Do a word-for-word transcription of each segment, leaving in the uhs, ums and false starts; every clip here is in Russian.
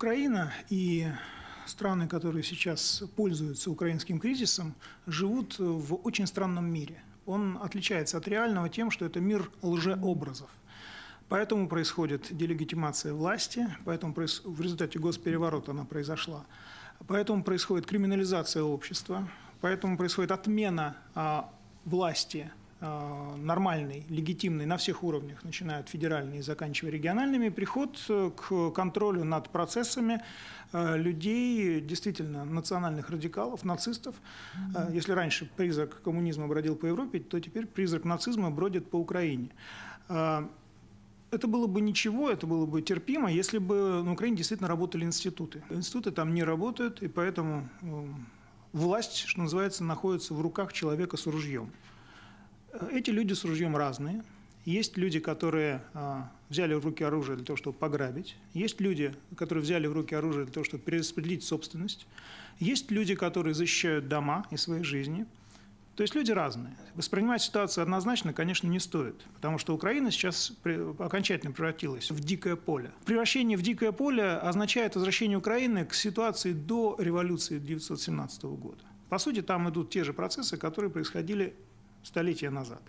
Украина и страны, которые сейчас пользуются украинским кризисом, живут в очень странном мире. Он отличается от реального тем, что это мир лжеобразов. Поэтому происходит делегитимация власти, поэтому в результате госпереворота она произошла. Поэтому происходит криминализация общества, поэтому происходит отмена а, власти а, нормальной, легитимной на всех уровнях, начиная от федеральной и заканчивая региональными, приход к контролю над процессами а, людей, действительно национальных радикалов, нацистов. Mm-hmm. а, если раньше призрак коммунизма бродил по Европе, то теперь призрак нацизма бродит по Украине. А, Это было бы ничего, это было бы терпимо, если бы на Украине действительно работали институты. Институты там не работают, и поэтому власть, что называется, находится в руках человека с ружьем. Эти люди с ружьем разные. Есть люди, которые взяли в руки оружие для того, чтобы пограбить. Есть люди, которые взяли в руки оружие для того, чтобы перераспределить собственность. Есть люди, которые защищают дома и свои жизни. То есть люди разные. Воспринимать ситуацию однозначно, конечно, не стоит, потому что Украина сейчас окончательно превратилась в дикое поле. Превращение в дикое поле означает возвращение Украины к ситуации до революции тысяча девятьсот семнадцатого года. По сути, там идут те же процессы, которые происходили столетия назад.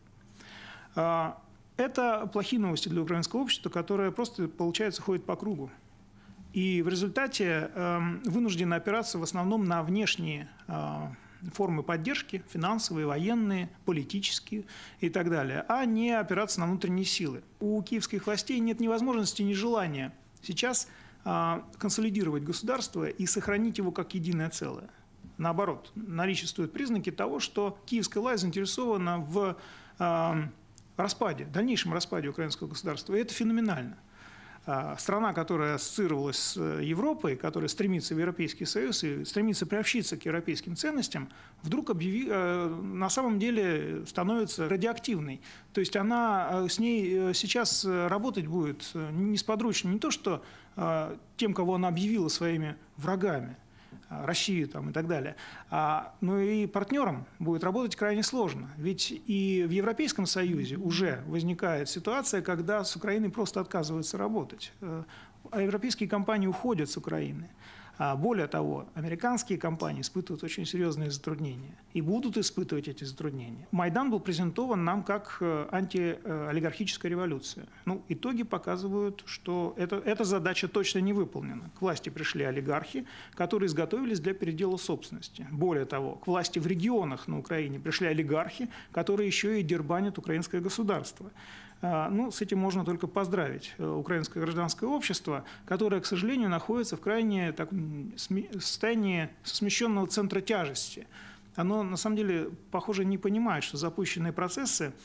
Это плохие новости для украинского общества, которое просто, получается, ходит по кругу. И в результате вынуждены опираться в основном на внешние формы поддержки, финансовые, военные, политические и так далее, а не опираться на внутренние силы. У киевских властей нет ни возможности, ни желания сейчас а, консолидировать государство и сохранить его как единое целое. Наоборот, наличествуют признаки того, что киевская власть заинтересована в а, распаде, дальнейшем распаде украинского государства, и это феноменально. Страна, которая ассоциировалась с Европой, которая стремится в Европейский Союз и стремится приобщиться к европейским ценностям, вдруг объяви, на самом деле становится радиоактивной. То есть она с ней сейчас работать будет несподручно не то, что тем, кого она объявила своими врагами, Россию там, и так далее, а, но и партнерам будет работать крайне сложно. Ведь и в Европейском Союзе уже возникает ситуация, когда с Украиной просто отказываются работать. А европейские компании уходят с Украины. А более того, американские компании испытывают очень серьезные затруднения и будут испытывать эти затруднения. Майдан был презентован нам как антиолигархическая революция. Ну, итоги показывают, что это, эта задача точно не выполнена. К власти пришли олигархи, которые изготовились для передела собственности. Более того, к власти в регионах на Украине пришли олигархи, которые еще и дербанят украинское государство. Ну, с этим можно только поздравить украинское гражданское общество, которое, к сожалению, находится в крайне таком состоянии смещенного центра тяжести. Оно, на самом деле, похоже, не понимает, что запущенные процессы,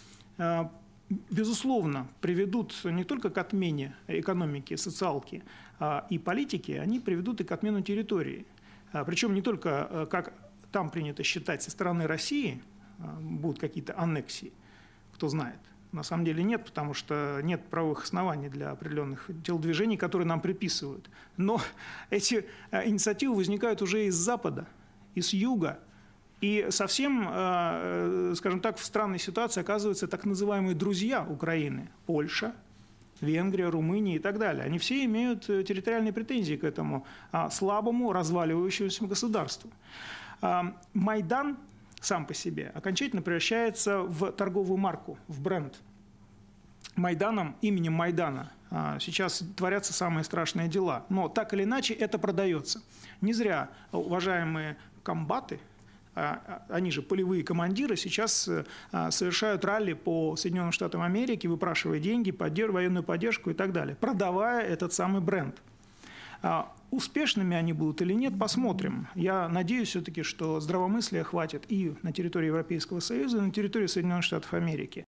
безусловно, приведут не только к отмене экономики, социалки и политики, они приведут и к отмену территории. Причем не только, как там принято считать, со стороны России будут какие-то аннексии, кто знает. На самом деле нет, потому что нет правовых оснований для определенных телодвижений, которые нам приписывают. Но эти инициативы возникают уже из Запада, из Юга. И совсем, скажем так, в странной ситуации оказываются так называемые друзья Украины. Польша, Венгрия, Румыния и так далее. Они все имеют территориальные претензии к этому слабому, разваливающемуся государству. Майдан сам по себе окончательно превращается в торговую марку, в бренд. Майданом, именем Майдана сейчас творятся самые страшные дела. Но так или иначе это продается. Не зря уважаемые комбаты, они же полевые командиры, сейчас совершают ралли по Соединенным Штатам Америки, выпрашивая деньги, поддерж... военную поддержку и так далее, продавая этот самый бренд. Успешными они будут или нет, посмотрим. Я надеюсь все-таки, что здравомыслия хватит и на территории Европейского Союза, и на территории Соединенных Штатов Америки.